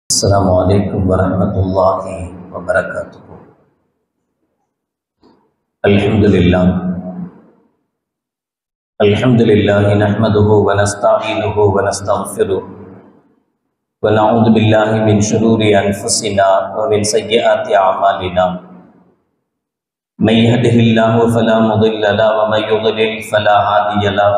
السلام عليكم ورحمة الله وبركاته. الحمد لله نحمده ونستعينه ونستغفره ونعوذ بالله من شرور أنفسنا ومن سيئات أعمالنا. من يهده الله فلا مضل له ومن يضلل فلا هادي له.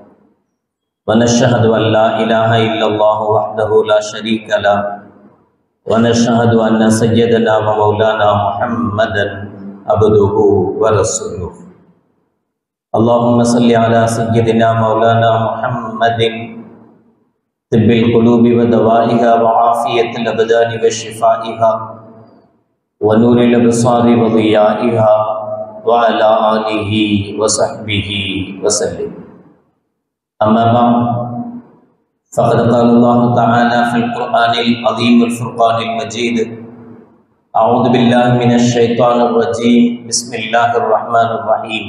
ونشهد أن لا إله إلا الله وحده لا شريك له ونشهد أن سيدنا ومولانا محمدا عبده ورسوله. اللهم صل على سيدنا مولانا محمد طب القلوب ودوائها وعافية الأبدان وشفائها ونور الأبصار وضيائها وعلى آله وصحبه وسلم. أما بعد فقد قال الله تعالى في القرآن العظيم الفرقان المجيد: أعوذ بالله من الشيطان الرجيم. بسم الله الرحمن الرحيم.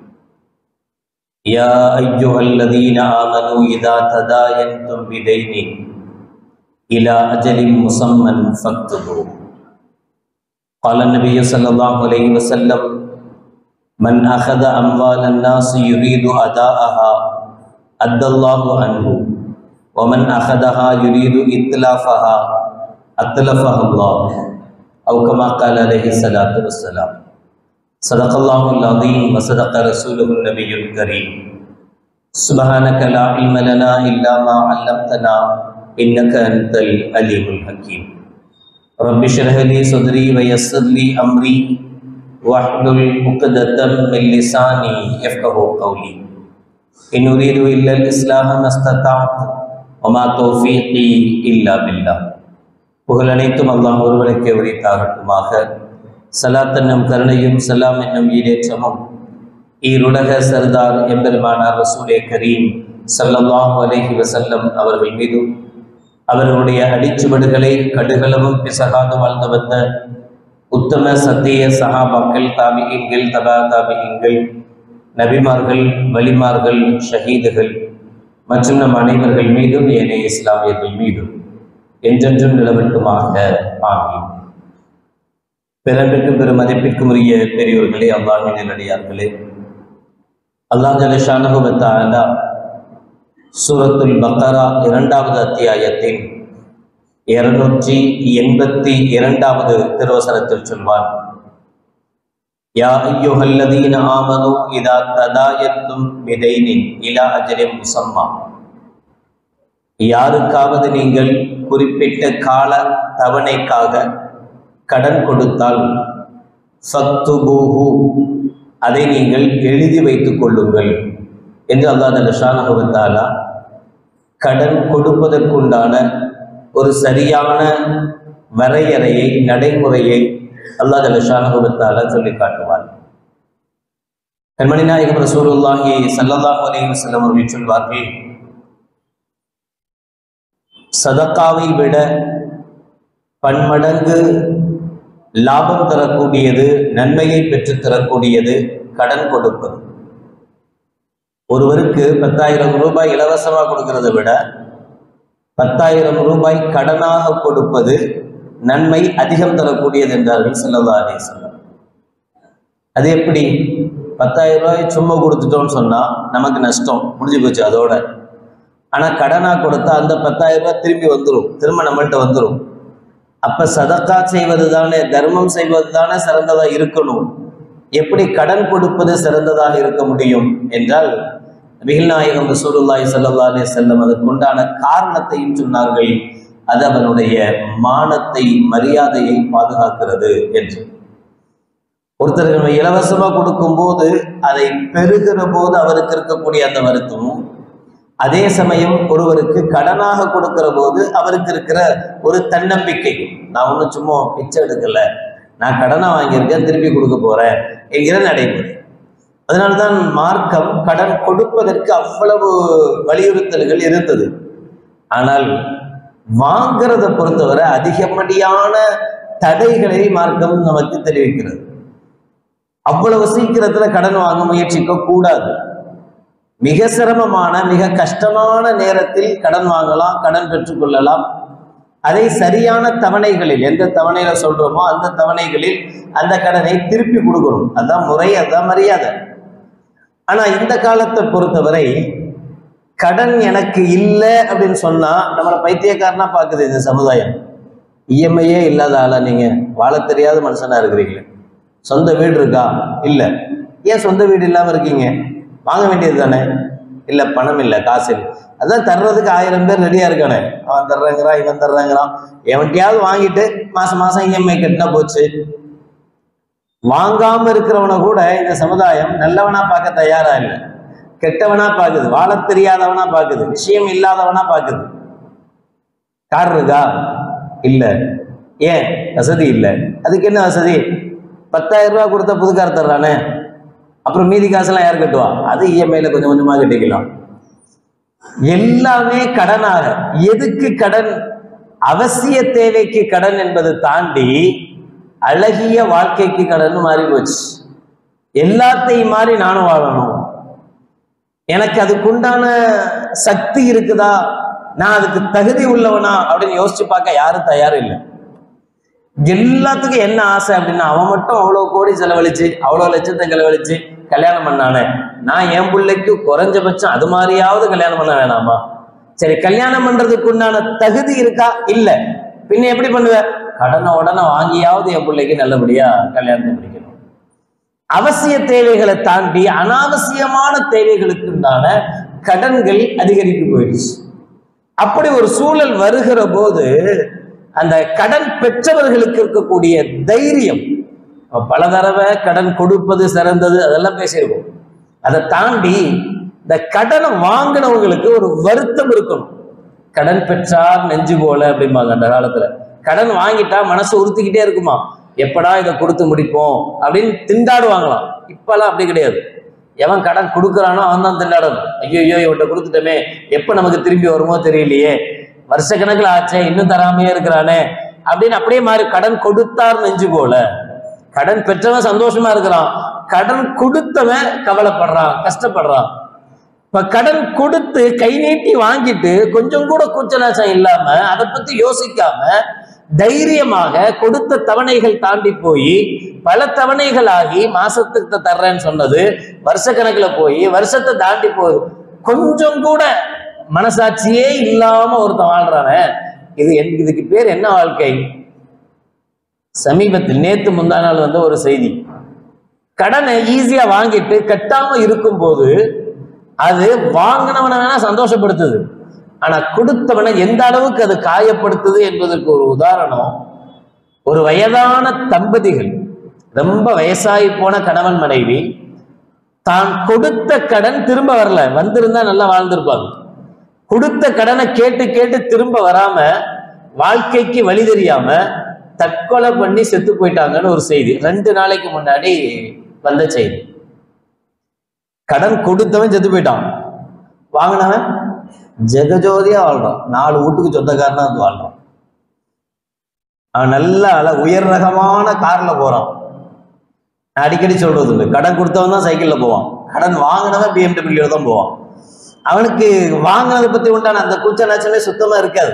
يا أيها الذين آمنوا إذا تداينتم بدين إلى أجل مسمى فاكتبوه. قال النبي صلى الله عليه وسلم: من أخذ أموال الناس يريد أداءها أدى الله عنه، ومن أخذها يريد إتلافها أتلفها الله، أو كما قال عليه الصلاة والسلام. صدق الله العظيم وصدق رسوله النبي الكريم. سبحانك لا علم لنا إلا ما علمتنا إنك أنت العليم الحكيم. رب اشرح لي صدري ويسر لي أمري واحلل عقدة من لساني يفقهوا قولي. إن أريد إلا الإصلاح ما استطعت وما توفيقي إلا بالله. புகழ் அனைத்தும் அல்லாஹ் ஒருவனுக்கே உரித்தாகட்டுமாக. சலாத் என்னும் கருணையும் சலாம் என்னும் ஈடேற்றமும் ஈருலக சர்தார் எம்பெருமானார் ரசூலே கரீம் ஸல்லல்லாஹு அலைஹி வஸல்லம் அவர்கள் மீதும், அவர்களுடைய அடிச்சுவடுகளை கடுகளவும் பிசகாது வாழ்ந்து வந்த உத்தம சத்திய சஹாபாக்கள், தாபிஈன்கள், தபா தாபிஈன்கள், நபிமார்கள், வலிமார்கள், ஷஹீதுகள் மற்றும் நம் அனைவர்கள் மீதும் ஏனைய இஸ்லாமியர்கள் மீதும் என்றென்றும் நிலவட்டுமாக. ஆமீன். பிறப்பிற்கும் பெரும் மதிப்பிற்கும் உரிய பெரியோர்களே, அல்லாஹ்வின் நல்லடியார்களே, அல்லாஹ் ஜல்ல ஷானஹு வ தஆலா சூரத்துல் பக்கரா 2வது அத்தியாயத்தின் 282வது திருவசனத்தில் சொல்வார்: யா அய்யுஹல்லதீன ஆமனூ இதா ததாயத்தும் பிதைனின் இலா அஜலின் முஸம்மா. யாருக்காவது நீங்கள் குறிப்பிட்ட கால தவணைக்காக கடன் கொடுத்தால் ஃபக்துபூஹு, அதை நீங்கள் எழுதி வைத்துக் கொள்ளுங்கள் என்று அல்லாஹ் ஜல்ல ஷானஹு வ தஆலா கடன் கொடுப்பதற்குண்டான ஒரு சரியான வரையறையை, நடைமுறையை அல்லாஹ் ஜல்ல ஷானஹு வ தஆலா சொல்லி காட்டுவார். கண்மணி நாயகம் ரசூலுல்லாஹி ஸல்லல்லாஹு அலைஹி வஸல்லம் அவர்கள் சொல்வார்கள்: சதக்காவை விட பன்மடங்கு லாபம் தரக்கூடியது, நன்மையை பெற்று தரக்கூடியது கடன் கொடுப்பது. ஒருவருக்கு 10,000 ரூபாய் இலவசமாக கொடுக்கிறத விட 10,000 ரூபாய் கடனாக கொடுப்பது நன்மை அதிகம் தரக்கூடியது என்றார்கள் ஸல்லல்லாஹு அலைஹி வஸல்லம். அது எப்படி? 10,000 ரூபாய் சும்மா கொடுத்துட்டோம்னு சொன்னா நமக்கு நஷ்டம், முடிஞ்சு போச்சு அதோட. ஆனா கடனா கொடுத்தா அந்த 10,000 ரூபாய் திரும்பி வந்துடும், திரும்ப நம்மள்கிட்ட வந்துடும். அப்ப சதக்கா செய்வது தானே, தர்மம் செய்வது தானே சிறந்ததா இருக்கணும். எப்படி கடன் கொடுப்பது சிறந்ததாக இருக்க முடியும் என்றால், நபிகள் நாயகம் ரசூலுல்லாஹி ஸல்லல்லாஹு அலைஹி வஸல்லம் அதற்குண்டான காரணத்தையும் சொன்னார்கள். அது அவனுடைய மானத்தை, மரியாதையை பாதுகாக்கிறது என்று. ஒருத்தருக்கு நம்ம இலவசமா கொடுக்கும் போது அதை பெறுகிற போது அவருக்கு இருக்கக்கூடிய அந்த வருத்தமும், அதே சமயம் ஒருவருக்கு கடனாக கொடுக்கிற போது அவருக்கு இருக்கிற ஒரு தன்னம்பிக்கை, நான் ஒன்றும் சும்மா பிச்சை எடுக்கல, நான் கடனை வாங்கியிருக்கேன், திருப்பி கொடுக்க போறேன் என்கிற நடைமுறை. அதனால்தான் மார்க்கம் கடன் கொடுப்பதற்கு அவ்வளவு வலியுறுத்தல்கள் இருந்தது. ஆனால் வாங்கிறத பொறுத்தவரை அதிகப்படியான தடைகளை மார்க்கம் நமக்கு தெரிவிக்கிறது. அவ்வளவு சீக்கிரத்துல கடன் வாங்க முயற்சிக்க கூடாது. மிக சிரமமான, மிக கஷ்டமான நேரத்தில் கடன் வாங்கலாம், கடன் பெற்றுக்கொள்ளலாம். அதை சரியான தவணைகளில், எந்த தவணையில சொல்றோமோ அந்த தவணைகளில் அந்த கடனை திருப்பி கொடுக்கணும். அதுதான் முறை, அதுதான் மரியாதை. ஆனா இந்த காலத்தை பொறுத்தவரை கடன் எனக்கு இல்லை அப்படின்னு சொன்னா நம்மளை பைத்தியக்காரனா பாக்குது இந்த சமுதாயம். இஎம்ஐயே இல்லாத ஆளா நீங்க? வாழ தெரியாத மனுஷனா இருக்கிறீங்க. சொந்த வீடு இருக்கா? இல்ல. ஏன் சொந்த வீடு இல்லாம இருக்கீங்க? வாங்க வேண்டியது தானே. இல்ல, பணம் இல்லை, காசு இல்லை. அதான் தர்றதுக்கு 1000 பேர் ரெடியா இருக்கானே. அவன் தர்றாங்கிறான், இவன் தர்றாங்கிறான். எவன்கிட்டயாவது வாங்கிட்டு மாசம் மாசம் இஎம்ஐ கட்டினா போச்சு. வாங்காம இருக்கிறவனை கூட இந்த சமுதாயம் நல்லவனா பார்க்க தயாரா இல்லை, கெட்டவனா பார்க்குது, வாழ தெரியாதவனா பார்க்குது, விஷயம் இல்லாதவனா பார்க்குது. கார் இருக்கா? இல்ல. ஏன்? வசதி இல்லை. அதுக்கு என்ன வசதி? 10,000 ரூபாய் கொடுத்த புது கார் தர்றானே, அப்புறம் மீதி காசெல்லாம் யார் கட்டுவா? அது இஎம்ஐல கொஞ்சம் கொஞ்சமா கட்டிக்கலாம். எல்லாமே கடனாக. எதுக்கு கடன்? அவசிய தேவைக்கு கடன் என்பதை தாண்டி அழகிய வாழ்க்கைக்கு கடன் மாறி போச்சு. எல்லாத்தையும் மாறி நானும் வாழணும், எனக்கு அதுக்குண்டான சக்தி இருக்குதா, நான் அதுக்கு தகுதி உள்ளவனா அப்படின்னு யோசிச்சு பார்க்க யாரும் தயாரும் இல்லை. எல்லாத்துக்கும் என்ன ஆசை அப்படின்னா, அவன் மட்டும் அவ்வளவு கோடி செலவழிச்சு, அவ்வளவு லட்சத்தை செலவழிச்சு கல்யாணம் பண்ணானே, நான் என் பிள்ளைக்கு குறைஞ்சபட்சம் அது மாதிரியாவது கல்யாணம் பண்ண வேணாமா? சரி, கல்யாணம் பண்றதுக்கு உண்டான தகுதி இருக்கா? இல்ல. பின்ன எப்படி பண்ணுவ? கடனை உடனே வாங்கியாவது என் பிள்ளைக்கு நல்லபடியா கல்யாணத்தை முடிக்கணும். அவசிய தேவைகளை தாண்டி அனாவசியமான தேவைகளுக்கு உண்டான கடன்கள் அதிகரித்து போயிடுச்சு. அப்படி ஒரு சூழல் வருகிற போது அந்த கடன் பெற்றவர்களுக்கு இருக்கக்கூடிய தைரியம், பல தடவை கடன் கொடுப்பது சிறந்தது அதெல்லாம் பேசியிருக்கோம். அதை தாண்டி இந்த கடனை வாங்கினவங்களுக்கு ஒரு வருத்தம் இருக்கணும். கடன் பெற்றார் நெஞ்சு போல அப்படிம்பாங்க அந்த காலத்துல. கடன் வாங்கிட்டா மனசு உறுத்திக்கிட்டே இருக்குமா, எப்படா இதை கொடுத்து முடிப்போம் அப்படின்னு திண்டாடுவாங்களாம். இப்பெல்லாம் அப்படி கிடையாது. எவன் கடன் கொடுக்குறானோ அவன் தான் திண்டாடணும். ஐயோ இவன்கிட்ட கொடுத்துட்டோமே, எப்ப நமக்கு திரும்பி வருமோ தெரியலையே, வருஷக்கணக்கில் ஆச்சே இன்னும் தராமையே இருக்கிறானே அப்படின்னு அப்படியே மாறி கடன் கொடுத்தார் நெஞ்சு போல. கடன் பெற்றவன் சந்தோஷமா இருக்கிறான், கடன் கொடுத்தவன் கவலைப்படுறான், கஷ்டப்படுறான். இப்ப கடன் கொடுத்து கை நீட்டி வாங்கிட்டு கொஞ்சம் கூட கூச்சநாச்சம் இல்லாம அதை பத்தி யோசிக்காம தைரியமாக கொடுத்த தவணைகள் தாண்டி போய் பல தவணைகள் ஆகி மாசத்துக்கு தர்றேன்னு சொன்னது வருஷக்கணக்கில் போய் வருஷத்தை தாண்டி போய் கொஞ்சம் கூட மனசாட்சியே இல்லாம ஒருத்தன் வாழ்றான. இதுக்கு பேர் என்ன வாழ்க்கை? சமீபத்தில் நேத்து முந்தா நாள் வந்த ஒரு செய்தி, கடனை ஈஸியா வாங்கிட்டு கட்டாம இருக்கும் போது அது வாங்கினவனை வேணா சந்தோஷப்படுத்துது, ஆனா கொடுத்தவனை எந்த அளவுக்கு அது காயப்படுத்துது என்பதற்கு ஒரு உதாரணம். ஒரு வயதான தம்பதிகள், ரொம்ப வயசாகி போன கணவன் மனைவி, தான் கொடுத்த கடன் திரும்ப வரல, வந்திருந்தா நல்லா வாழ்ந்திருப்பாங்க. கொடுத்த கடனை கேட்டு கேட்டு திரும்ப வராம வாழ்க்கைக்கு வழி தெரியாம தற்கொலை பண்ணி செத்து போயிட்டாங்கன்னு ஒரு செய்தி 2 நாளைக்கு முன்னாடி வந்த செய்தி. கடன் கொடுத்தவன் செத்து போயிட்டான், வாங்கினவன் ஜெகஜோதியா வாழ்றான், 4 வீட்டுக்கு சொந்தக்காரனா வந்து வாழ்றான். அவன் நல்ல உயர் ரகமான கார்ல போறான். நான் அடிக்கடி சொல்றது இல்லை, கடன் கொடுத்தவன் தான் சைக்கிள்ல போவான், கடன் வாங்கினவன் BMW தான் போவான். அவனுக்கு வாங்கினதை பத்தி உண்டான அந்த கூச்ச நாச்சமே சுத்தமா இருக்காது.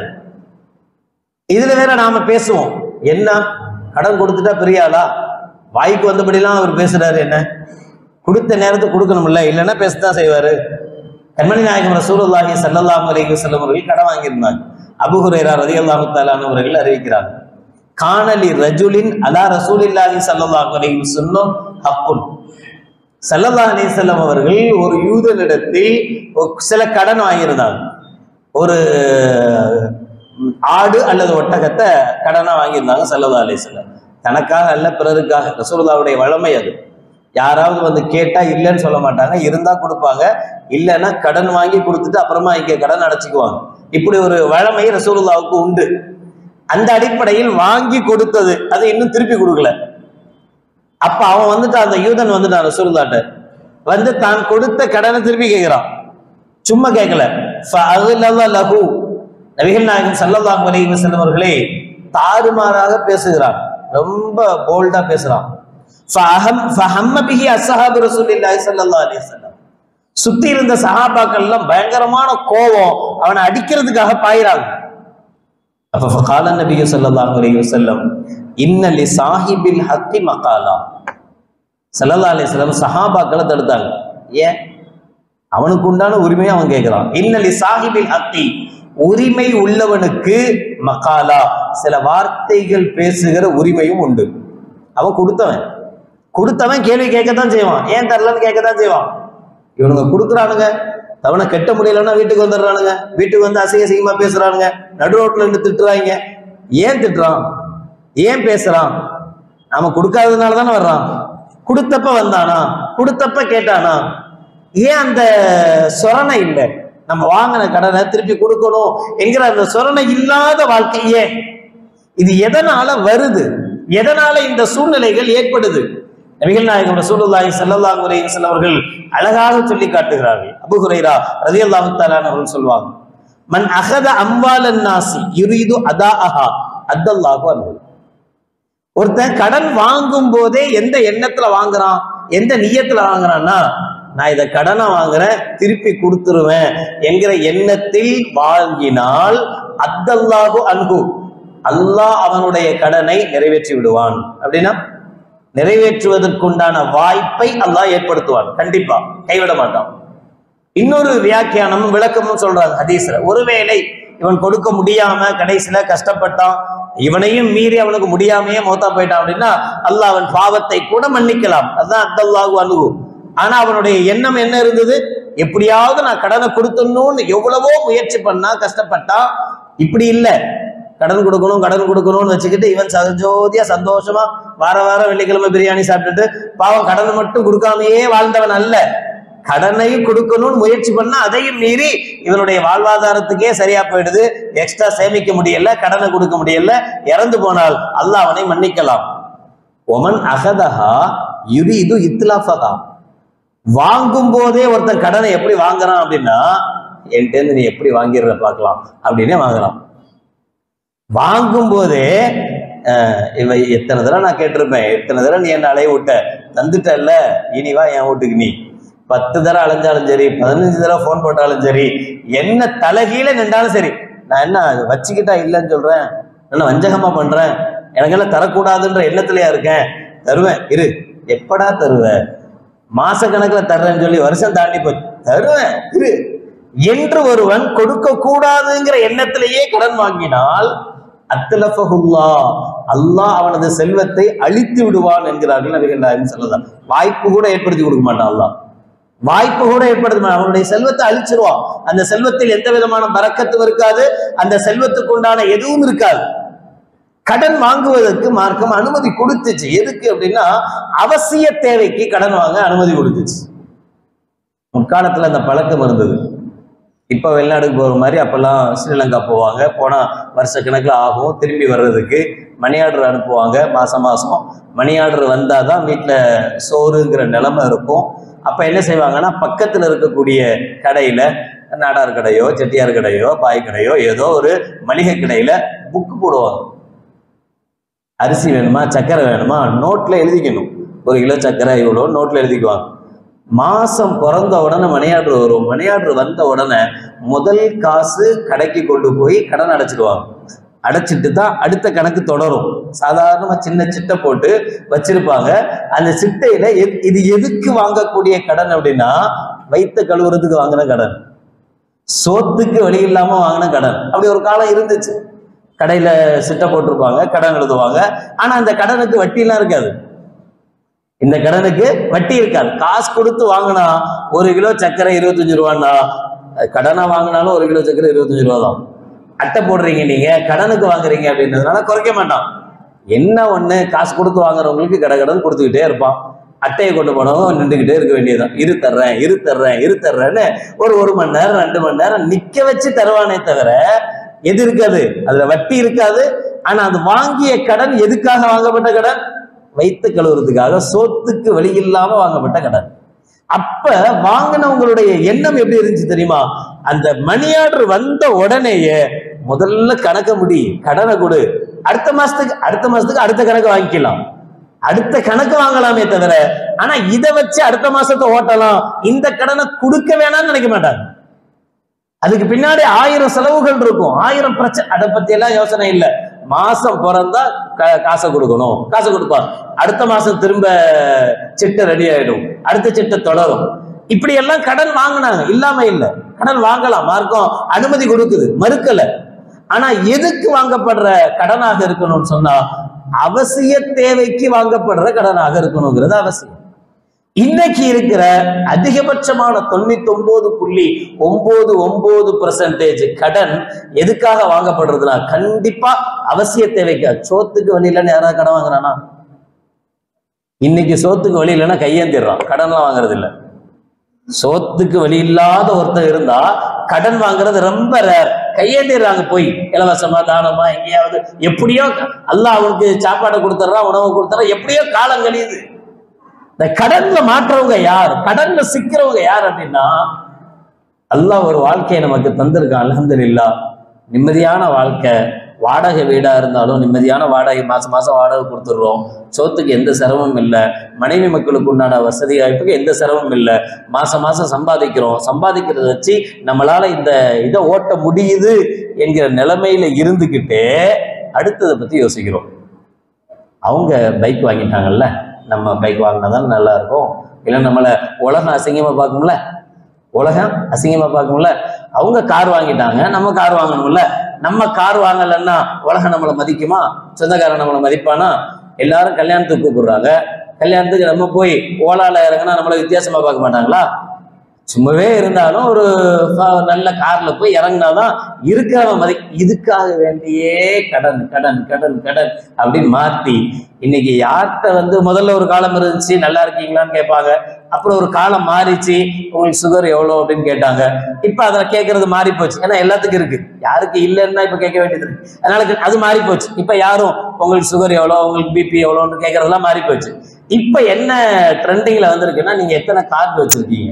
இதுல வேற நாம பேசுவோம், என்ன கடன் கொடுத்துட்டா பெரிய ஆளா, வாய்க்கு வந்தபடிலாம் அவர் பேசுறாரு, என்ன கொடுத்த நேரத்துக்கு கொடுக்கணும்ல, இல்லைன்னா பேசத்தான் செய்வாரு. கண்மணி நாயகம் ரசூலுல்லாஹி ஸல்லல்லாஹு அலைஹி வஸல்லம் அவர்கள் கடன் வாங்கியிருந்தாங்க. அபூ ஹுரைரா ரலியல்லாஹு தஆலா அன்ஹு அவர்கள் அறிவிக்கிறாங்க, கானலி ரஜுலின் அலா ரசூலில்லாஹி ஸல்லல்லாஹு அலைஹி வஸல்லம் ஹக்குன். ஸல்லல்லாஹு அலைஹி வஸல்லம் அவர்கள் ஒரு யூதனிடத்தில் சில கடன் வாங்கியிருந்தாங்க. ஒரு ஆடு அல்லது ஒட்டகத்தை கடனா வாங்கியிருந்தாங்க ஸல்லல்லாஹு அலைஹி வஸல்லம். தனக்காக அல்ல, பிறருக்காக. ரசூலுல்லாஹ்வுடைய வழமை அது. யாராவது வந்து கேட்டா இல்லைன்னு சொல்ல மாட்டாங்க, இருந்தா கொடுப்பாங்க, இல்லைன்னா கடன் வாங்கி கொடுத்துட்டு அப்புறமா இங்க கடன் அடைச்சிக்குவாங்க. இப்படி ஒரு வழமை ரசூலுல்லாஹ்வுக்கு உண்டு. அந்த அடிப்படையில் வாங்கி கொடுத்தது, அது இன்னும் திருப்பி கொடுக்கல. அப்ப அவன் வந்துட்டு, அந்த யூதன் வந்துட்டான் ரசூலுல்லாஹ்ட்ட வந்து தான் கொடுத்த கடனை திருப்பி கேட்கிறான். சும்மா கேட்கல, நபிகள் நாயகம் ஸல்லல்லாஹு அலைஹி வஸல்லம் அவர்களே தாறுமாறாக பேசுகிறான், ரொம்ப போல்டா பேசுறான். சுத்தி இருந்த சஹாபாக்கள் எல்லாம் பயங்கரமான கோபம், அவனை அடிக்கிறதுக்காக பாயிறாங்க. அப்ப கால நபி ஸல்லல்லாஹு அலைஹி வஸல்லம் இன்ன லி சாஹிபில் ஹக்கி மகாலா. ஸல்லல்லாஹு அலைஹி வஸல்லம் சஹாபாக்களை தடுத்தாங்க. ஏன்? அவனுக்கு உண்டான உரிமையை அவன் கேட்கிறான். இன்ன லி சாஹிபில் ஹக்கி, உரிமை உள்ளவனுக்கு மகாலா, சில வார்த்தைகள் பேசுகிற உரிமையும் உண்டு. அவன் கொடுத்தவன் கேள்வி கேட்கத்தான் செய்வான். ஏன் தரலன்னு கேட்கத்தான் செய்வான். இவனுங்க கொடுக்குறானுங்க, அவனை கெட்ட முடியலன்னா வீட்டுக்கு வந்துடுறானுங்க, வீட்டுக்கு வந்து அசிங்கமா பேசுறானுங்க, நடு ரோட்ல இருந்து திட்டுறாங்க. ஏன் திட்டுறான்? ஏன் பேசுறான்? நாம கொடுக்காததுனால தானே வர்றான். கொடுத்தப்ப வந்தானா? கொடுத்தப்ப கேட்டானா? ஏன் அந்த சொரணை இல்லை? நம்ம வாங்கின கடனை திருப்பி கொடுக்கணும் என்கிற அந்த சொரணை இல்லாத வாழ்க்கையே. இது எதனால வருது? எதனால இந்த சூழ்நிலைகள் ஏற்படுது? நபிகள் நாயகம் ரசூலுல்லாஹி ஸல்லல்லாஹு அலைஹி வஸல்லம் அவர்கள் அழகாக சொல்லி காட்டுகிறார்கள். அபூ ஹுரைரா ரலியல்லாஹு தஆலா அவர்கள் சொல்வாங்க, மன் அகத அம்வாலன் நாசி யுரீது அதாஅஹா அத்தல்லாஹு அன்ஹு. ஒருத்தன் கடன் வாங்கும் போதே எந்த எண்ணத்துல வாங்குறான், எந்த நியத்துல வாங்குறான்னா, நான் இதை கடனை வாங்குறேன் திருப்பி கொடுத்துருவேன் என்கிற எண்ணத்தில் வாங்கினால் அத்தல்லாஹு அன்ஹு, அல்லாஹ் அவனுடைய கடனை நிறைவேற்றி விடுவான். அப்படின்னா நிறைவேற்றுவதற்குண்டான வாய்ப்பை அல்லாஹ் ஏற்படுத்துவான். கண்டிப்பா கைவிட மாட்டான். இன்னொரு வியாக்கியானமும் விளக்கமும் சொல்றாங்க ஹதீஸ்ல, ஒருவேளை இவன் கொடுக்க முடியாம கடைசியில கஷ்டப்பட்டான், இவனையும் மீறி அவனுக்கு முடியாமையே மௌத்தா போயிட்டான் அப்படின்னா அல்லாஹ் அவன் பாவத்தை கூட மன்னிக்கலாம். அதுதான் அத்தல்லாஹு அன்ஹு. ஆனா அவனுடைய எண்ணம் என்ன இருந்தது? எப்படியாவது நான் கடனை கொடுத்துடணும்னு எவ்வளவோ முயற்சி பண்ணா, கஷ்டப்பட்டா. இப்படி இல்லை, கடன் கொடுக்கணும்னு வச்சுக்கிட்டு இவன் ஜோதியா சந்தோஷமா வார வெள்ளிக்கிழமை பிரியாணி சாப்பிட்டுட்டு பாவம் கடனை மட்டும் கொடுக்காமையே வாழ்ந்தவன் அல்ல. கடனையும் கொடுக்கணும்னு முயற்சி பண்ணா அதையும் மீறி இவனுடைய வாழ்வாதாரத்துக்கே சரியா போயிடுது. எக்ஸ்ட்ரா சேமிக்க முடியல, கடனை கொடுக்க முடியல, இறந்து போனால் அல்லாஹ் அவனை மன்னிக்கலாம். ஒமன் அகதஹா யுரீது இத்லாஃபஹா. வாங்கும் போதே ஒருத்தன் கடனை எப்படி வாங்குறான் அப்படின்னா, என்கிட்ட நீ எப்படி வாங்கிடுற பார்க்கலாம் அப்படின்னே வாங்குறான். வாங்கும் போதே இவ எத்தனை தடவை நான் கேட்டிருப்பேன், எத்தனை தடவை நீ என்ன அலைய விட்ட, தந்துட்டல்ல, இனிவா என் வீட்டுக்கு நீ 10 தடவை அலைஞ்சாலும் சரி, 15 தடவை போன் போட்டாலும் சரி, என்ன தலைகீழ நின்றாலும் சரி, நான் என்ன வச்சுக்கிட்டா இல்லைன்னு சொல்றேன், என்ன வஞ்சகமா பண்றேன், எனக்கெல்லாம் தரக்கூடாதுன்ற எண்ணத்துலயா இருக்கேன், தருவேன் இரு. எப்படா தருவேன்? மாச கணக்குல தர்றேன்னு சொல்லி வருஷம் தாண்டி போய் தருவேன் இரு என்று ஒருவன் கொடுக்க கூடாதுங்கிற எண்ணத்திலேயே கடன் வாங்கினால் அத்தலஃபஹுல்லா, அல்லாஹ் அவனது செல்வத்தை அழித்து விடுவான் என்கிறார்கள் நபிகள் நாயகம் ஸல்லல்லாஹு அலைஹி வஸல்லம். வாய்ப்பு கூட ஏற்படுத்தி கொடுக்க மாட்டான் அல்லாஹ், வாய்ப்பு கூட ஏற்படுத்த மாட்டான். அவனுடைய செல்வத்தை அழிச்சிருவான். அந்த செல்வத்தில் எந்த விதமான பரக்கத்தும் இருக்காது, அந்த செல்வத்துக்கு உண்டான எதுவும் இருக்காது. கடன் வாங்குவதற்கு மார்க்கம் அனுமதி கொடுத்துச்சு. எதுக்கு அப்படின்னா, அவசிய தேவைக்கு கடன் வாங்க அனுமதி கொடுத்துச்சு. முற்காலத்துல அந்த பழக்கம் இருந்தது. இப்ப வெளிநாடுக்கு போற மாதிரி அப்பெல்லாம் ஸ்ரீலங்கா போவாங்க, போனா வருஷ கணக்கில் ஆகும். திரும்பி வர்றதுக்கு மணி ஆர்டர் அனுப்புவாங்க. மாசம் மணி ஆர்டர் வந்தாதான் வீட்டுல சோறுங்கிற நிலைமை இருக்கும். அப்ப என்ன செய்வாங்கன்னா, பக்கத்துல இருக்கக்கூடிய கடையில, நாடார் கடையோ செட்டியார் கடையோ பாய் கடையோ ஏதோ ஒரு மளிகை கடையில புக்கு போடுவாங்க. அரிசி வேணுமா, சர்க்கரை வேணுமா, நோட்ல எழுதிக்கணும். 1 கிலோ சர்க்கரை இவ்வளோ நோட்ல எழுதிக்குவாங்க. மாசம் பிறந்த உடனே மணி ஆர்டர் வரும். மணி ஆர்டர் வந்த உடனே முதல் காசு கடைக்கு கொண்டு போய் கடன் அடைச்சிடுவாங்க. அடைச்சிட்டு தான் அடுத்த கணக்கு தொடரும். சாதாரணமா சின்ன சிட்டை போட்டு வச்சிருப்பாங்க. அந்த சிட்டையில இது எதுக்கு வாங்கக்கூடிய கடன் அப்படின்னா, வைத்த கழுவுறதுக்கு வாங்கின கடன், சோத்துக்கு வழி இல்லாம வாங்கின கடன். அப்படி ஒரு காலம் இருந்துச்சு. கடையில சிட்டை போட்டிருப்பாங்க, கடன் எழுதுவாங்க. ஆனா அந்த கடனுக்கு வட்டி எல்லாம் இருக்காது. இந்த கடனுக்கு வட்டி இருக்காது. காசு கொடுத்து வாங்கினா 1 கிலோ சர்க்கரை 25 ரூபான்னா, கடனா வாங்கினாலும் 1 கிலோ சர்க்கரை 25 ரூபா தான். அட்டை போடுறீங்க நீங்க, கடனுக்கு வாங்குறீங்க அப்படின்றதுனால குறைக்க மாட்டான். என்ன ஒண்ணு, காசு கொடுத்து வாங்குறவங்களுக்கு கடன் கொடுத்துக்கிட்டே இருப்பான். அட்டையை கொண்டு போனவங்க நின்றுகிட்டே இருக்க வேண்டியதுதான். இரு தர்றேன்னு ஒரு மணி நேரம் 2 மணி நேரம் நிக்க வச்சு தருவானே தவிர எது இருக்காது, அதுல வட்டி இருக்காது. ஆனா அது வாங்கிய கடன் எதுக்காக வாங்கப்பட்ட கடன்? வைத்து கழுவுறதுக்காக, சோத்துக்கு வழி இல்லாம வாங்கப்பட்ட கடன். அப்ப வாங்கினவங்களுடைய எண்ணம் எப்படி இருந்துச்சு தெரியுமா? அந்த மணி ஆர்டர் வந்த உடனேயே முதல்ல கணக்க முடி, கடனை கொடு, அடுத்த மாசத்துக்கு அடுத்த கணக்கு வாங்கிக்கலாம், அடுத்த கணக்கு வாங்கலாமே தவிர, ஆனா இதை வச்சு அடுத்த மாசத்தை ஓட்டலாம், இந்த கடனை கொடுக்க வேணாம்னு நினைக்க மாட்டாங்க. அதுக்கு பின்னாடி 1000 செலவுகள் இருக்கும், 1000 பிரச்சனை. அதை பத்தி எல்லாம் யோசனை இல்லை. மாசம் பிறந்தா காசை கொடுக்கணும், காசை கொடுப்பான், அடுத்த மாசம் திரும்ப சிட்டை ரெடி ஆயிடும், அடுத்த சிட்டை தொடரும். இப்படி எல்லாம் கடன் வாங்கினாங்க, இல்லாம இல்லை. கடன் வாங்கலாம், மார்க்கம் அனுமதி கொடுக்குது, மறுக்கல. ஆனா எதுக்கு வாங்கப்படுற கடனாக இருக்கணும்னு சொன்னா அவசிய தேவைக்கு வாங்கப்படுற கடனாக இருக்கணுங்கிறது அவசியம். இன்னைக்கு இருக்கிற அதிகபட்சமான 99.99% கடன் எதுக்காக வாங்கப்படுறதுனா கண்டிப்பா அவசிய தேவைக்கு. சோத்துக்கு வழி இல்லைன்னு யாராவது கடன் வாங்குறானா? இன்னைக்கு சோத்துக்கு வழி இல்லைன்னா கையேந்திடுறான், கடன்லாம் வாங்குறது இல்லை. சோத்துக்கு வழி இல்லாத ஒருத்தர் இருந்தா கடன் வாங்குறது ரொம்ப ரேர். கையேந்திடுறாங்க, போய் இலவசமா தானமா எங்கேயாவது, எப்படியோ அல்லாஹ் அவனுக்கு சாப்பாடை கொடுத்துட்றான், உணவு கொடுத்துறான், எப்படியோ காலம் கழியுது. இந்த கடன்ல மாற்றவங்க யார், கடன்ல சிக்கிறவங்க யார் அப்படின்னா, அல்லாஹ் ஒரு வாழ்க்கையை நமக்கு தந்திருக்கான். அல்ஹம்துலில்லாஹ், நிம்மதியான வாழ்க்கை. வாடகை வீடா இருந்தாலும் நிம்மதியான வாடகை, மாசம் மாசம் வாடகை கொடுத்துடுறோம். சோத்துக்கு எந்த சிரமமும் இல்லை, மனைவி மக்களுக்கு உண்டான வசதி வாய்ப்புக்கு எந்த சிரமமும் இல்லை. மாசம் மாசம் சம்பாதிக்கிறோம், சம்பாதிக்கிறத வச்சு நம்மளால இந்த இதை ஓட்ட முடியுது என்கிற நிலைமையில இருந்துக்கிட்டே அடுத்ததை பத்தி யோசிக்கிறோம். அவங்க பைக் வாங்கிட்டாங்கல்ல, நம்ம பைக் வாங்கினாதான் நல்லா இருக்கும். இல்லை நம்மளை உலகம் அசிங்கமா பார்க்கும்ல, உலகம் அசிங்கமா பார்க்கும்ல. அவங்க கார் வாங்கிட்டாங்க, நம்ம கார் வாங்கணும்ல. நம்ம கார் வாங்கலன்னா உலகம் நம்மளை மதிக்குமா? சொந்தக்காரன் நம்மளை மதிப்பானா? எல்லாரும் கல்யாணத்துக்கு கூப்பிடுறாங்க, கல்யாணத்துக்கு நம்ம போய் ஓலால இறங்கினா நம்மளை வித்தியாசமா பார்க்க மாட்டாங்களா? சும்மாவே இருந்தாலும் ஒரு நல்ல கார்ல போய் இறங்கினாதான் இருக்கிறவன் மதி. இதுக்காக வேண்டியே கடன் கடன் கடன் கடன் அப்படின்னு மாத்தி இன்னைக்கு யார்கிட்ட முதல்ல ஒரு காலம் இருந்துச்சு, நல்லா இருக்கீங்களான்னு கேட்பாங்க. அப்புறம் ஒரு காலம் மாறிச்சு, உங்களுக்கு சுகர் எவ்வளோ அப்படின்னு கேட்டாங்க. இப்ப அதை கேட்கறது மாறி போச்சு. ஏன்னா எல்லாத்துக்கும் இருக்கு, யாருக்கு இல்லைன்னா இப்ப கேட்க வேண்டியது இருக்கு. அதனால அது மாறி போச்சு. இப்ப யாரும் உங்களுக்கு சுகர் எவ்வளோ, உங்களுக்கு பிபி எவ்வளோன்னு கேட்கறதெல்லாம் மாறி போச்சு. இப்ப என்ன ட்ரெண்டிங்ல வந்திருக்குன்னா, நீங்க எத்தனை கார்டு வச்சிருக்கீங்க,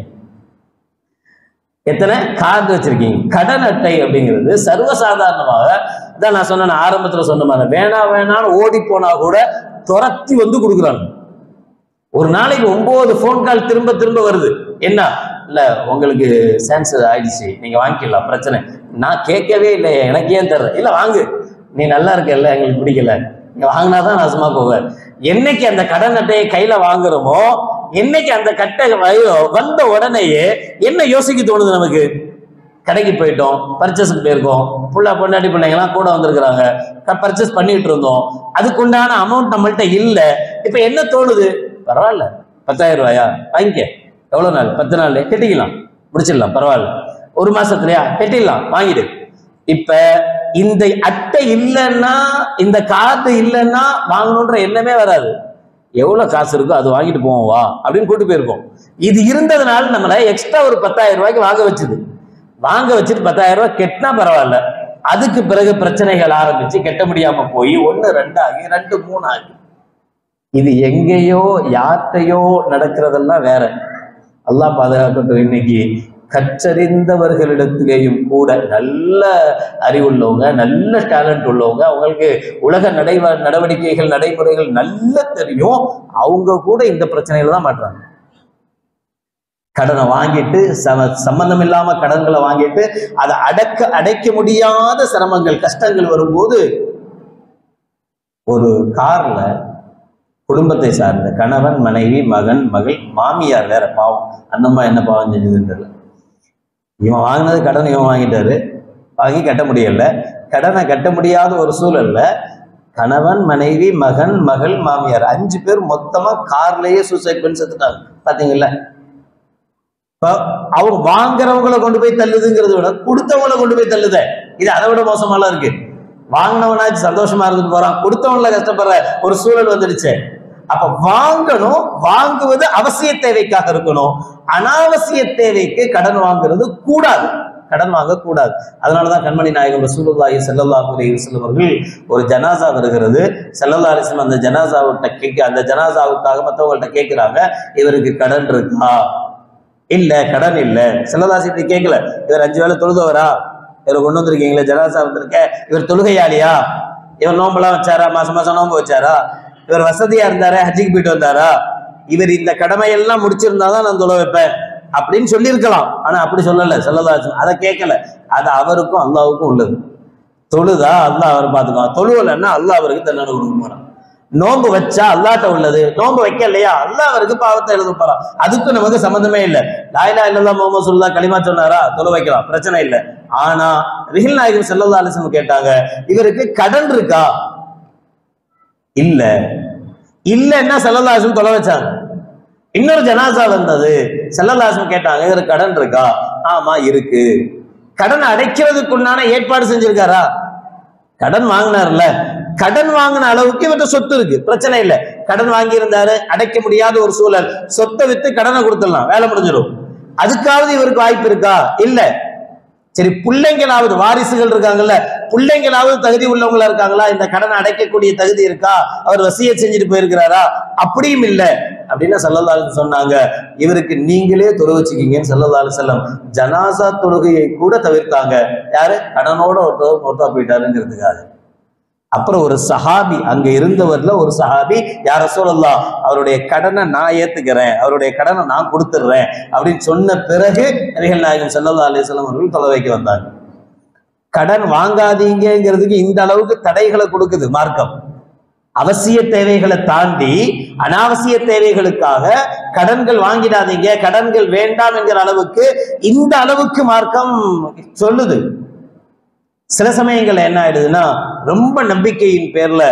எத்தனை கார்டு வச்சிருக்கீங்க. கடன் அட்டை அப்படிங்கிறது சர்வசாதாரணமாக தான். நான் சொன்ன ஆரம்பத்துல சொன்ன மாதிரி வேணா வேணான்னு ஓடி போனா கூட துரத்தி கொடுக்குறாங்க. ஒரு நாளைக்கு 9 போன் கால் திரும்ப திரும்ப வருது. என்ன இல்ல உங்களுக்கு சான்சர் ஆயிடுச்சு, நீங்க வாங்கிக்கலாம், பிரச்சனை. நான் கேட்கவே இல்லை, எனக்கு ஏன் தர்ற? இல்ல வாங்கு, நீ நல்லா இருக்கல, எங்களுக்கு பிடிக்கல, நீங்க வாங்கினாதான் நாசமா போவேன். என்னைக்கு அந்த கடன் அட்டையை கையில வாங்குறோமோ, என்னைக்கு அந்த கட்டை வந்த உடனேயே என்ன யோசிக்க தோணுது நமக்கு? கடைக்கு போயிட்டோம், பர்ச்சேஸுக்கு போயிருக்கோம், பொண்டாட்டி பிள்ளைங்கலாம் கூட வந்திருக்கிறாங்க, பர்ச்சேஸ் பண்ணிட்டு இருந்தோம், அதுக்குண்டான அமௌண்ட் நம்மள்கிட்ட இல்லை. இப்ப என்ன தோணுது? பரவாயில்ல, 10,000 ரூபாயா வாங்கிக்க, எவ்வளவு நாள்? 10 நாள் கட்டிக்கலாம், முடிச்சிடலாம், பரவாயில்ல. ஒரு மாசத்துலயா கட்டிடலாம், வாங்கிடு. இப்ப இந்த அட்டை இல்லைன்னா, இந்த கார்டு இல்லைன்னா வாங்கணுன்ற எண்ணமே வராது. எவ்வளவு காசு இருக்கோ அது வாங்கிட்டு போவோம் வா அப்படின்னு கூட்டு போயிருக்கோம். இது இருந்ததுனால நம்மள எக்ஸ்ட்ரா ஒரு 10,000 ரூபாய்க்கு வாங்க வச்சுட்டு 10,000 ரூபாய் கெட்டினா பரவாயில்ல. அதுக்கு பிறகு பிரச்சனைகள் ஆரம்பிச்சு கெட்ட முடியாம போய் 1 2 ஆகி 2 3 ஆகி, இது எங்கேயோ யார்கிட்டையோ நடக்கிறதெல்லாம் வேற. அல்லாஹ் பாதுகாக்கட்டும். இன்னைக்கு கற்றறிந்தவர்களிடத்திலேயும் கூட நல்ல அறிவுள்ளவங்க, நல்ல டேலண்ட் உள்ளவங்க, அவங்களுக்கு உலக நடவடிக்கைகள் நடைமுறைகள் நல்ல தெரியும், அவங்க கூட இந்த பிரச்சனையில தான் மாட்டுறாங்க. கடனை வாங்கிட்டு சம்பந்தம் இல்லாம கடன்களை வாங்கிட்டு அதை அடைக்க முடியாத சிரமங்கள் கஷ்டங்கள் வரும்போது, ஒரு கார்ல குடும்பத்தை சார்ந்த கணவன் மனைவி மகன் மகள் மாமியார் வேற, பாவம் அந்த அம்மா என்ன பாவம் செஞ்சதுன்னு தெரியல. இவன் வாங்கினது கடன், இவன் வாங்கிட்டாரு, வாங்கி கட்ட முடியல. கடனை கட்ட முடியாத ஒரு சூழல்ல கணவன் மனைவி மகன் மகள் மாமியார் 5 பேர் மொத்தமா கார்லயே சூசைட் பண்ணி செத்துட்டாங்க. பாத்தீங்கல்ல? அவங்க வாங்குறவங்களை கொண்டு போய் தள்ளுதுங்கிறத விட கொடுத்தவங்களை கொண்டு போய் தள்ளுத. இது அதை விட மோசமாலாம் இருக்கு. வாங்கினவனாச்சு சந்தோஷமா இருந்துட்டு போறான், கொடுத்தவங்கள கஷ்டப்படுற ஒரு சூழல் வந்துடுச்சு. அப்ப வாங்கணும், வாங்குவது அவசிய தேவைக்காக இருக்கணும். அனாவசிய தேவைக்கு கடன் வாங்குறது கூடாது, கடன் வாங்க கூடாது. அதனாலதான் கண்மணி நாயகம் ரசூலுல்லாஹி ஸல்லல்லாஹு அலைஹி வஸல்லம் அவர்கள், ஒரு ஜனாசா வருகிறது, ஸல்லல்லாஹு அலைஹி வஸல்லம் அந்த அந்த ஜனாசாவுக்காக மற்றவங்கள்ட்ட கேட்கிறாங்க, இவருக்கு கடன் இருக்கா? இல்ல, கடன் இல்லை. ஸல்லல்லாஹு அலைஹி வஸல்லம் கேட்கல, இவர் 5 வேளை தொழுதவரா, இவர் கொண்டு வந்திருக்கீங்களே ஜனாசா வந்திருக்க, இவர் தொழுகையாளியா, இவர் நோம்பெல்லாம் வச்சாரா, மாசம் மாசம் நோம்பு வச்சாரா, இவர் வசதியா இருந்தாரா, ஹஜ்ஜிக்கு போயிட்டு வந்தாரா, இவர் இந்த கடமையெல்லாம் முடிச்சிருந்தாதான் நான் தொழ வைப்பேன், அப்படின்னு சொல்லியிருக்கலாம். ஆனா அப்படி சொல்லல ஸல்லல்லாஹு அலைஹி வஸல்லம். அதை கேட்கல. அது அவருக்கும் அல்லாஹ்வுக்கும் உள்ளது. தொழுதா அல்லாஹ் அவர் பார்த்துக்குவான், தொழுவலைன்னா அல்லாஹ் அவருக்கு தண்டனை கொடுக்க போறான். நோன்பு வச்சா அல்லாஹ்ட்ட உள்ளது, நோன்பு வைக்க இல்லையா அல்லாஹ் அவருக்கு பாவத்தை எழுத போறான். அதுக்கும் நமக்கு சம்பந்தமே இல்லை. லா இலாஹா இல்லல்லாஹ் முஹம்மது ரசூலுல்லாஹ் களிமா சொன்னாரா, தொழு வைக்கலாம், பிரச்சனை இல்லை. ஆனா நபிகள் நாயகம் ஸல்லல்லாஹு அலைஹி வஸல்லம் கேட்டாங்க, இவருக்கு கடன் இருக்கா? இல்ல. இல்லைன்னா ஸல்லல்லாஹு அலைஹி வஸல்லம் தொலை வச்சாங்க. இன்னொரு ஜனாசா வந்தது, ஸல்லல்லாஹு அலைஹி வஸல்லம் கேட்டாங்க, இவருக்கு கடன் இருக்கா? ஆமா இருக்கு. கடன் அடைக்கிறதுக்குண்டான ஏற்பாடு செஞ்சிருக்காரா? கடன் வாங்கினார்ல, கடன் வாங்கின அளவுக்கு இவர்கிட்ட சொத்து இருக்கு, பிரச்சனை இல்லை. கடன் வாங்கி இருந்தாரு, அடைக்க முடியாத ஒரு சூழல், சொத்தை வித்து கடனை கொடுத்துடலாம், வேலை முடிஞ்சிடும். அதுக்காவது இவருக்கு வாய்ப்பு இருக்கா? இல்ல. சரி, பிள்ளைங்களாவது, வாரிசுகள் இருக்காங்கல்ல, பிள்ளைங்களாவது தகுதி உள்ளவங்களா இருக்காங்களா? இந்த கடனை அடைக்கக்கூடிய தகுதி இருக்கா? அவர் வசியத் செஞ்சுட்டு போயிருக்கிறாரா? அப்படியும் இல்லை. அப்படின்னா ஸல்லல்லாஹு அலைஹி வஸல்லம் சொன்னாங்க, இவருக்கு நீங்களே தொழு வச்சுக்கீங்கன்னு ஸல்லல்லாஹு அலைஹி வஸல்லம் ஜனாசா தொழுகையை கூட தவிர்த்தாங்க. யாரு? கடனோட ஒருத்தா போயிட்டாருங்கிறதுக்காக. அப்புறம் ஒரு சஹாபி, அங்க இருந்தவர்ல ஒரு சஹாபி, யா ரசூலல்லாஹ் அவருடைய கடனை நான் ஏத்துக்கிறேன், அவருடைய கடனை நான் கொடுத்துடுறேன் அப்படின்னு சொன்ன பிறகு நபிகள் நாயகம் ஸல்லல்லாஹு அலைஹி வஸல்லம் அவர்கள் தொலை வைக்க வந்தாங்க. கடன் வாங்காதீங்கிறதுக்கு இந்த அளவுக்கு தடைகளை கொடுக்குது மார்க்கம். அவசிய தேவைகளை தாண்டி அனாவசிய தேவைகளுக்காக கடன்கள் வாங்கிடாதீங்க, கடன்கள் வேண்டாம் என்கிற அளவுக்கு இந்த அளவுக்கு மார்க்கம் சொல்லுது. சில சமயங்கள்ல என்ன ஆயிடுதுன்னா, ரொம்ப நம்பிக்கையின் பேர்ல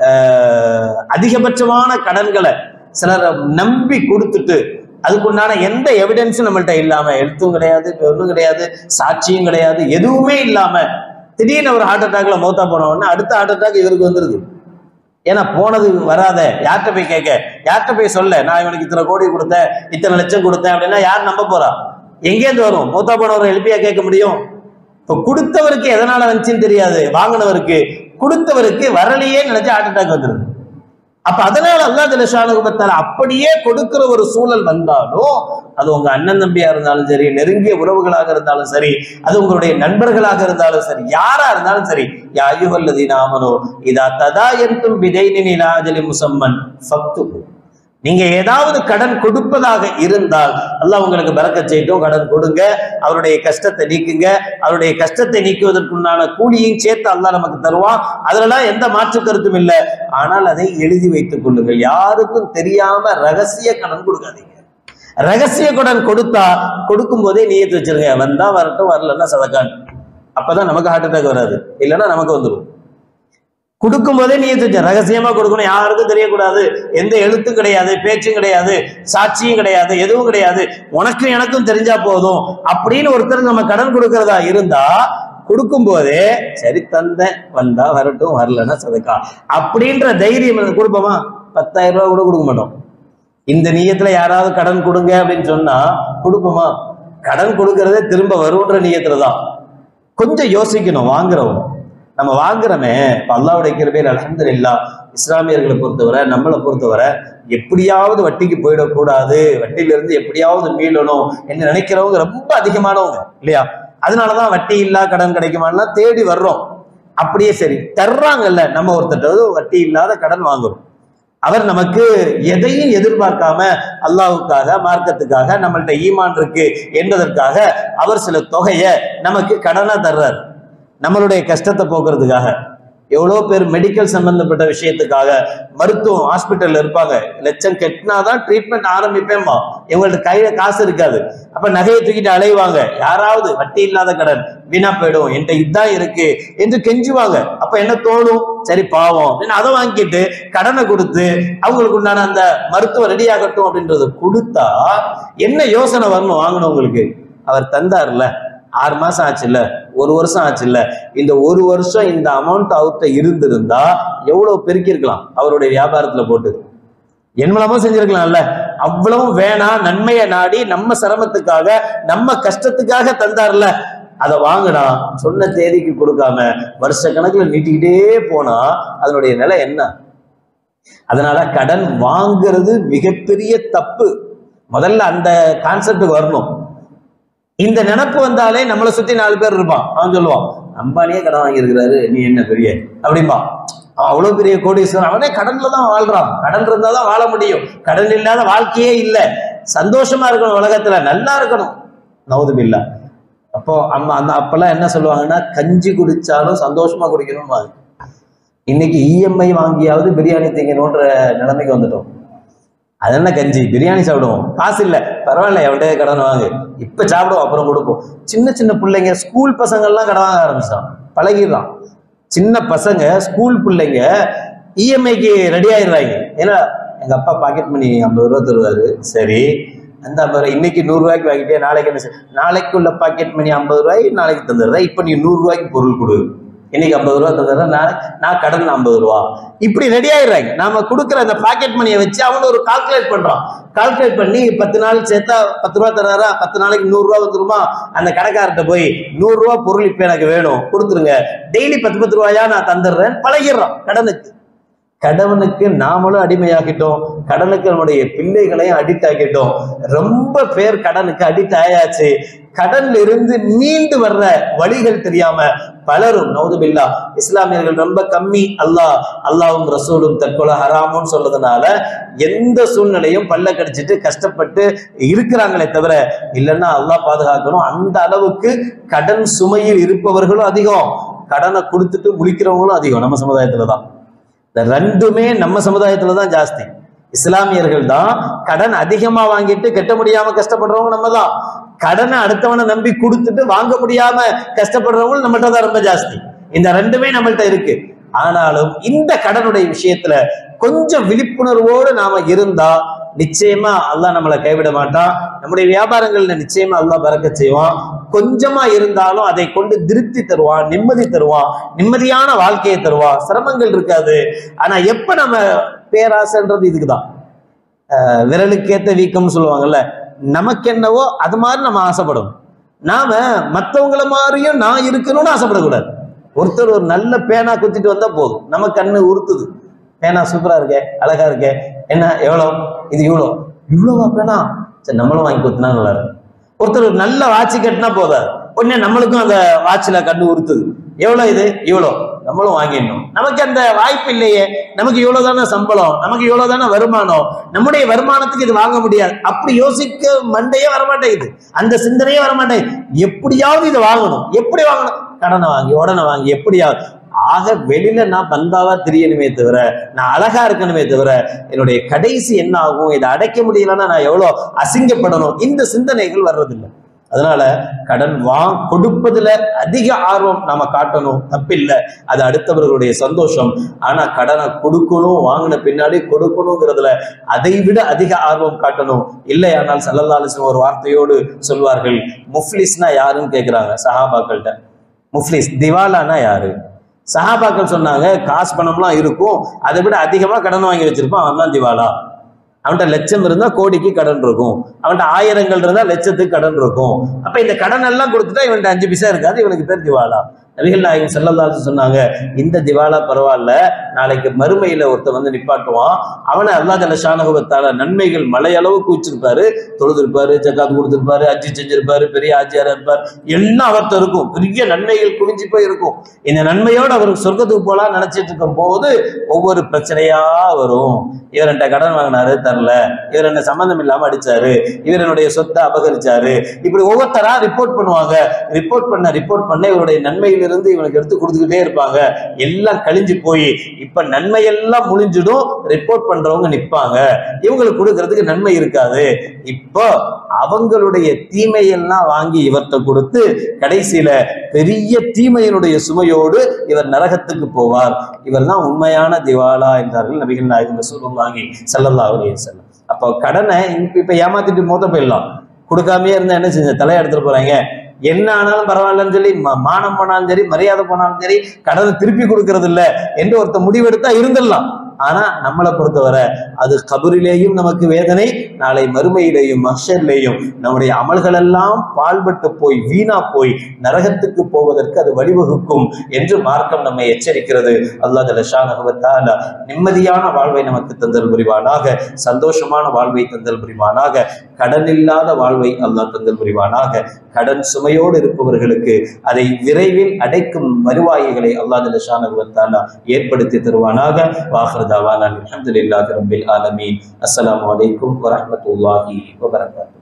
அதிகபட்சமான கடன்களை சிலர் நம்பி கொடுத்துட்டு அதுக்குண்டான எந்த எவிடன்ஸும் நம்மள்ட்ட இல்லாம, எழுத்தும் கிடையாது, ஒன்றும் கிடையாது, சாட்சியும் கிடையாது, எதுவுமே இல்லாம திடீர்னு ஒரு ஹார்ட் அட்டாக்ல மௌத்தா போன உடனே அடுத்த ஹார்ட் அட்டாக் இவருக்கு வந்துருது. ஏன்னா போனது வராத, யார்கிட்ட போய் கேட்க, யார்கிட்ட போய் சொல்ல, நான் இவனுக்கு இத்தனை கோடி கொடுத்தேன், இத்தனை லட்சம் கொடுத்தேன் அப்படின்னா யார் நம்ப போறா? எங்கேருந்து வரும்? மௌத்தா போனவரை எழுப்பியா கேட்க முடியும்? இப்ப கொடுத்தவருக்கு எதனால வந்துச்சுன்னு தெரியாது, வாங்கினவருக்கு, கொடுத்தவருக்கு வரலையே நினைச்சு ஹார்ட் அட்டாக் வந்துருது. அப்ப அதனால அல்லாஹ் ஜல்ல ஷானுஹு வ தஆலா அப்படியே கொடுக்கிற ஒரு சூழல் வந்தாலும், அது உங்க அண்ணன் தம்பியா இருந்தாலும் சரி, நெருங்கிய உறவுகளாக இருந்தாலும் சரி, அது உங்களுடைய நண்பர்களாக இருந்தாலும் சரி, யாரா இருந்தாலும் சரி, யா அய்யுஹல்லதீன ஆமனூ இதா ததாயன்தும் பிதைனின் இலா அஜலின் முஸம்மன் ஃபக்துபு. நீங்க ஏதாவது கடன் கொடுப்பதாக இருந்தால் அல்லாஹ் உங்களுக்கு பரக்கத் செய்யட்டும், கடன் கொடுங்க, அவருடைய கஷ்டத்தை நீக்குங்க. அவருடைய கஷ்டத்தை நீக்குவதற்குண்டான கூலியையும் சேர்த்து அல்லாஹ் நமக்கு தருவான். அதுலலாம் எந்த மாற்று கருத்தும் இல்லை. ஆனால் அதை எழுதி வைத்துக் கொள்ளுங்கள். யாருக்கும் தெரியாம ரகசிய கடன் கொடுக்காதீங்க. ரகசிய கடன் கொடுத்தா கொடுக்கும் போதே நியத்து வச்சிருங்க, வந்தா வரட்டும், வரலன்னா சதக்கான். அப்பதான் நமக்கு ஹார்ட் அட்டாக் வராது, இல்லைன்னா நமக்கு வந்துடும். கொடுக்கும் போதே நியத்து வச்ச, ரகசியமா கொடுக்கணும், யாருக்கும் தெரியக்கூடாது, எந்த எழுத்தும் கிடையாது, பேச்சும் கிடையாது, சாட்சியும் கிடையாது, எதுவும் கிடையாது, உனக்கும் எனக்கும் தெரிஞ்சா போதும் அப்படின்னு ஒருத்தர் நம்ம கடன் கொடுக்கறதா இருந்தா கொடுக்கும் போதே சரி தந்தேன், வந்தா வரட்டும், வரலன்னா சதக்கா அப்படின்ற தைரியம் கொடுப்போமா? 10,000 ரூபாய் கூட கொடுக்க மாட்டோம். இந்த நியத்துல யாராவது கடன் கொடுங்க அப்படின்னு சொன்னா கொடுப்போமா? கடன் கொடுக்கறதே திரும்ப வரும்ன்ற நியத்துலதான். கொஞ்சம் யோசிக்கணும். வாங்குறவங்க, நம்ம வாங்குறோமே, இப்ப அல்லாஹ்வுடைய கிருபையில் அல்ஹம்துலில்லாஹ் இஸ்லாமியர்களை பொறுத்தவரை, நம்மளை பொறுத்தவரை எப்படியாவது வட்டிக்கு போயிடக்கூடாது, வட்டியிலிருந்து எப்படியாவது மீளணும் என்று நினைக்கிறவங்க ரொம்ப அதிகமானவங்க இல்லையா? அதனாலதான் வட்டி இல்லா கடன் கிடைக்குமான்னா தேடி வர்றோம். அப்படியே சரி தர்றாங்கல்ல, நம்ம ஒருத்தர் வட்டி இல்லாத கடன் வாங்குறோம். அவர் நமக்கு எதையும் எதிர்பார்க்காம அல்லாஹ்வுக்காக, மார்க்கத்துக்காக, நம்மள்ட்ட ஈமான் இருக்கு என்பதற்காக அவர் சில தொகையை நமக்கு கடனா தர்றார், நம்மளுடைய கஷ்டத்தை போக்குறதுக்காக. எவ்வளோ பேர் மெடிக்கல் சம்பந்தப்பட்ட விஷயத்துக்காக மருத்துவம் ஹாஸ்பிட்டல்ல இருப்பாங்க, லட்சம் கெட்டினாதான் ட்ரீட்மெண்ட் ஆரம்பிப்பேன்பா, இவங்கள்ட்ட கையில காசு இருக்காது. அப்ப நகையை தூக்கிட்டு அலைவாங்க, யாராவது வட்டி இல்லாத கடன் வீணா போயிடும், என்கிட்ட இதுதான் இருக்கு என்று கெஞ்சுவாங்க. அப்ப என்ன தோணும்? சரி பாவம் அப்படின்னு அதை வாங்கிட்டு கடனை கொடுத்து அவங்களுக்கு உண்டான அந்த மருத்துவம் ரெடி ஆகட்டும் அப்படின்றத கொடுத்தா என்ன யோசனை வரணும் வாங்கினவங்களுக்கு? அவர் தந்தார்ல, 6 மாசம் ஆச்சு இல்ல, 1 வருஷம் ஆச்சு இல்ல, இந்த 1 வருஷம் இந்த அமௌண்ட் அவர்கிட்ட இருந்திருந்தா எவ்வளவு பெருக்கிருக்கலாம் அவருடைய வியாபாரத்துல போட்டு, என்னமோ செஞ்சிருக்கலாம்ல. அவ்வளவும் வேணாம், நன்மையை நாடி நம்ம சிரமத்துக்காக, நம்ம கஷ்டத்துக்காக தந்தார்ல, அதை வாங்கினா சொன்ன தேதிக்கு கொடுக்காம வருஷ கணக்குல நீட்டிக்கிட்டே போனா அதனுடைய நிலை என்ன? அதனால கடன் வாங்குறது மிகப்பெரிய தப்பு. முதல்ல அந்த கான்செப்டுக்கு வரணும். இந்த நினைப்பு வந்தாலே நம்மளை சுத்தி 4 பேர் இருப்பான். அவன் சொல்லுவான், அம்பானியே கடன் வாங்கியிருக்கிறாரு, நீ என்ன பெரிய அப்படின்பா. அவ்வளவு பெரிய கோடீஸ்வரன், அவனே கடன்ல தான் வாழ்றான். கடன் இருந்தாதான் வாழ முடியும், கடன் இல்லாத வாழ்க்கையே இல்லை. சந்தோஷமா இருக்கணும், உலகத்துல நல்லா இருக்கணும். நவுதுபில்லா. அப்போ அப்பெல்லாம் என்ன சொல்லுவாங்கன்னா, கஞ்சி குடிச்சாலும் சந்தோஷமா குடிக்கணும். இன்னைக்கு இஎம்ஐ வாங்கியாவது பிரியாணி திங்கணுன்ற நிலைமைக்கு வந்துட்டோம். அது என்ன கஞ்சி, பிரியாணி சாப்பிடுவோம், காசு இல்லை பரவாயில்ல, எவ்வளோ கடன் வாங்கு, இப்ப சாப்பிடுவோம் அப்புறம் கொடுப்போம். சின்ன சின்ன பிள்ளைங்க, ஸ்கூல் பசங்கள்லாம் கடன் வாங்க ஆரம்பிச்சான், பழகிடலாம். சின்ன பசங்க, ஸ்கூல் பிள்ளைங்க இஎம்ஐக்கு ரெடி ஆயிடுறாங்க. ஏன்னா எங்க அப்பா பாக்கெட் மணி 50 ரூபா தருவாரு, சரி அந்த 50 இன்னைக்கு 100 ரூபாய்க்கு வாங்கிட்டே, நாளைக்கு என்ன, நாளைக்குள்ள பாக்கெட் மணி 50 ரூபாய் நாளைக்கு தந்துடுறேன், இப்ப நீ 100 ரூபாய்க்கு பொருள் கொடு, இன்னைக்கு 50 ரூபா தந்துடுறேன், நான் கடன் 50 ரூபா, இப்படி ரெடி ஆயிடுறாங்க. நாம கொடுக்குற அந்த பாக்கெட் மணியை வச்சு அவனு ஒரு கால்குலேட் பண்றான். கால்குலேட் பண்ணி 10 நாள் சேர்த்தா 10 ரூபா தர்றாரா, 10 நாளைக்கு 100 ரூபா வந்துருமா, அந்த கடைக்காரர்கிட்ட போய் 100 ரூபா பொருள் இப்ப எனக்கு வேணும் கொடுத்துருங்க, டெய்லி 10 ரூபாயா நான் தந்துடுறேன், பழகிடுறான். கடனுக்கு நாமளும் அடிமையாகிட்டோம், கடனுக்கு நம்முடைய பிள்ளைகளையும் அடிக்ட் ஆகிட்டோம். ரொம்ப பேர் கடனுக்கு அடிக்ட் ஆயாச்சு. கடன்ல இருந்து மீண்டு வர்ற வழிகள் தெரியாம பலரும், நவுதுபில்லா, இஸ்லாமியர்கள் ரொம்ப கம்மி. அல்லாஹ்வும் ரசூலும் தற்கொலை ஹராமுன்னு சொல்றதுனால எந்த சூழ்நிலையும் பல்ல கடிச்சிட்டு கஷ்டப்பட்டு இருக்கிறாங்களே தவிர, இல்லைன்னா அல்லாஹ் பாதுகாக்கணும், அந்த அளவுக்கு கடன் சுமையில் இருப்பவர்களும் அதிகம், கடனை கொடுத்துட்டு முழிக்கிறவங்களும் அதிகம் நம்ம சமுதாயத்துலதான். இந்த ரெண்டுமே நம்ம சமுதாயத்துலதான் ஜாஸ்தி. இஸ்லாமியர்கள் தான் கடன் அதிகமா வாங்கிட்டு கட்ட முடியாம கஷ்டப்படுறவங்க நம்ம தான். கடனை அடுத்தவனை நம்பி கொடுத்துட்டு வாங்க முடியாம கஷ்டப்படுறவங்க நம்மகிட்ட தான் ரொம்ப ஜாஸ்தி. இந்த ரெண்டுமே நம்மள்ட்ட இருக்கு. ஆனாலும் இந்த கடனுடைய விஷயத்துல கொஞ்சம் விழிப்புணர்வோடு நாம இருந்தா நிச்சயமா அல்லாஹ் நம்மளை கைவிட மாட்டான். நம்முடைய வியாபாரங்கள்ல நிச்சயமா அல்லாஹ் பரக்கத் செய்வான். கொஞ்சமா இருந்தாலும் அதை கொண்டு திருப்தி தருவான், நிம்மதி தருவான், நிம்மதியான வாழ்க்கையை தருவான், சிரமங்கள் இருக்காது. ஆனா எப்ப நம்ம பேராசைன்றது இதுக்குதான், விரலுக்கேத்த வீக்கம்னு சொல்லுவாங்கல்ல, நமக்கு என்னவோ அது மாதிரி நம்ம ஆசைப்படணும். நாம மற்றவங்கள மாதிரியும் நான் இருக்கணும்னு ஆசைப்படக்கூடாது. ஒருத்தர் ஒரு நல்ல பேனா குத்திட்டு வந்தா போதும், நம்ம கண்ணு உறுத்துது, பேனா சூப்பரா இருக்கே, அழகா இருக்கே, என்ன எவ்வளோ, இது இவ்வளோவா பேனா, சரி நம்மளும் வாங்கி கொடுத்தனா நல்லா இருக்கும். ஒருத்தர் ஒரு நல்ல வாட்சி கட்டினா போதாது, உடனே நம்மளுக்கும் அந்த வாட்சில கண்ணு உறுத்துது, எவ்வளோ இது இவ்வளோ, நம்மளும் வாங்கிடணும். நமக்கு அந்த வாய்ப்பு இல்லையே, நமக்கு இவ்வளவுதான சம்பளம், நமக்கு இவ்வளவுதான வருமானம், நம்முடைய வருமானத்துக்கு இது வாங்க முடியாது, அப்படி யோசிக்க மண்டையே வரமாட்டேங்குது, அந்த சிந்தனையே வரமாட்டேங்குது. எப்படியாவது இதை வாங்கணும், எப்படி வாங்கணும், கடனை வாங்கி உடனே வாங்கி எப்படியாவது. ஆக வெளியில நான் பந்தாவா தெரியணுமே தவிர, நான் அழகா இருக்கணுமே தவிர, என்னுடைய கடைசி என்ன ஆகும், இதை அடைக்க முடியலன்னா நான் எவ்வளவு அசிங்கப்படணும், இந்த சிந்தனைகள் வர்றதில்லை. அதனால கடன் கொடுப்பதுல அதிக ஆர்வம் நாம காட்டணும், தப்பில்லை, அது அடுத்தவர்களுடைய சந்தோஷம். ஆனா கடனை கொடுக்கணும், வாங்கின பின்னாடி கொடுக்கணுங்கிறதுல அதை விட அதிக ஆர்வம் காட்டணும். இல்லையானால் ஸல்லல்லாஹு அலைஹி வஸல்லம் ஒரு வார்த்தையோடு சொல்வார்கள், முஃப்லிஸ்னா யாருன்னு கேட்கிறாங்க சஹாபாக்கள்கிட்ட. முஃப்லிஸ், திவாலானா யாரு? சஹாபாக்கள் சொன்னாங்க, காசு பணம்லாம் இருக்கும், அதை விட அதிகமா கடன் வாங்கி வச்சிருப்பான், அவன் தான் திவாலா. அவன்கிட்ட லட்சம் இருந்தா கோடிக்கு கடன் இருக்கும், அவன்கிட்ட ஆயிரங்கள் இருந்தா லட்சத்துக்கு கடன் இருக்கும். அப்ப இந்த கடன் எல்லாம் கொடுத்துட்டா இவன்கிட்ட 5 பைசா இருக்காது, இவனுக்கு பேர் திவாலா. நபிகள் நாயகம் ஸல்லல்லாஹு அலைஹி வஸல்லம் சொன்னாங்க, இந்த திவாலா பரவாயில்ல, நாளைக்கு மறுமையில ஒருத்த வந்து நிப்பாட்டுவான், அவனை அல்லாஹ் ஜல்ல ஷானஹு வ தஆலா நன்மைகள் மலையளவுக்கு வச்சிருப்பாரு, தொழுதிருப்பாரு, ஜக்காத் கொடுத்திருப்பாரு, ஹஜ் செஞ்சிருப்பாரு, பெரிய ஆஜியாரா இருப்பார், எல்லாம் அவர்கிட்ட இருக்கும், பெரிய நன்மைகள் குவிஞ்சு போய் இருக்கும். இந்த நன்மையோடு அவருக்கு சொர்க்கத்துக்கு போலாம் நினைச்சிட்டு இருக்கும் போது ஒவ்வொரு பிரச்சனையா வரும். இவர் என்கிட்ட கடன் வாங்கினாரு தரல, இவர் என்ன சம்பந்தம் இல்லாம அடிச்சாரு, இவர் என்னுடைய சொத்தை அபகரிச்சாரு, இப்படி ஒவ்வொருத்தரா ரிப்போர்ட் பண்ணுவாங்க. ரிப்போர்ட் பண்ண இவருடைய நன்மையிலிருந்து இவனுக்கு எடுத்து கொடுத்துக்கிட்டே இருப்பாங்க. எல்லாம் கழிஞ்சு போய் இப்ப நன்மையெல்லாம் முடிஞ்சிடும், ரிப்போர்ட் பண்றவங்க நிற்பாங்க, இவங்களுக்கு கொடுக்கறதுக்கு நன்மை இருக்காது. இப்போ அவங்களுடைய தீமையெல்லாம் வாங்கி இவர்கிட்ட கொடுத்து கடைசியில பெரிய தீமையினுடைய சுமையோடு இவர் நரகத்துக்கு போவார். இவர் தான் உண்மையான திவாலா என்றார்கள் நபிகள் நாயகம் ரசூலுல்லாஹி ஸல்லல்லாஹு அலைஹி வஸல்லம். அப்போ கடனை இப்ப ஏமாத்திட்டு மோத போயிடலாம், கொடுக்காமே இருந்தா என்ன செஞ்ச தலையை எடுத்துட்டு போறாங்க, என்ன ஆனாலும் பரவாயில்லன்னு சொல்லி, மானம் போனாலும் சரி, மரியாதை போனாலும் சரி, கடனை திருப்பி கொடுக்கறது இல்லை என்று ஒருத்த முடிவெடுத்தா இருந்துடலாம். ஆனா நம்மளை பொறுத்தவரை அது கபரிலேயும் நமக்கு வேதனை, நாளை மறுமையிலேயும் மஹ்ஷரிலேயும் நம்முடைய அமல்கள் எல்லாம் பால்பட்டு போய் வீணா போய் நரகத்துக்கு போவதற்கு அது வழிவகுக்கும் என்று மார்க்கம் நம்மை எச்சரிக்கிறது. அல்லாஹ் ஜல்ல ஷானஹு வ தஆலா நிம்மதியான வாழ்வை நமக்கு தந்தல் புரிவானாக, சந்தோஷமான வாழ்வை தந்தல் புரிவானாக, கடன் இல்லாத வாழ்வை அல்லாஹ் தந்தல் புரிவானாக. கடன் சுமையோடு இருப்பவர்களுக்கு அதை விரைவில் அடைக்கும் வருவாய்களை அல்லாஹ் ஜல்ல ஷானஹு வ தஆலா ஏற்படுத்தி தருவானாக. வாஹிர் தவானா அல்ஹம்துலில்லாஹி ரப்பில் ஆலமீன். அஸ்ஸலாமு அலைக்கும் வரஹ்மத்துல்லாஹி வபரகாத்துஹு.